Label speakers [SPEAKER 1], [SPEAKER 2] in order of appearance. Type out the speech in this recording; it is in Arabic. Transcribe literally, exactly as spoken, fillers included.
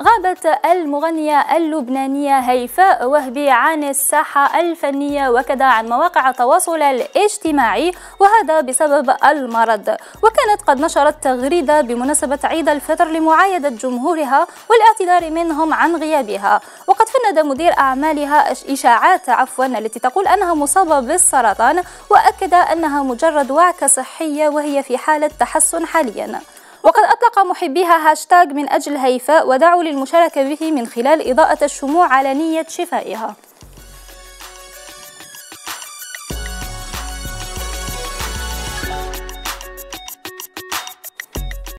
[SPEAKER 1] غابت المغنية اللبنانية هيفاء وهبي عن الساحة الفنية وكذا عن مواقع التواصل الاجتماعي، وهذا بسبب المرض. وكانت قد نشرت تغريدة بمناسبة عيد الفطر لمعايدة جمهورها والاعتذار منهم عن غيابها. وقد فند مدير أعمالها إشاعات عفوا التي تقول أنها مصابة بالسرطان، وأكد أنها مجرد وعكة صحية وهي في حالة تحسن حاليا. وقد أطلق محبيها هاشتاج من أجل هيفاء ودعوا للمشاركة به من خلال إضاءة الشموع على نية شفائها.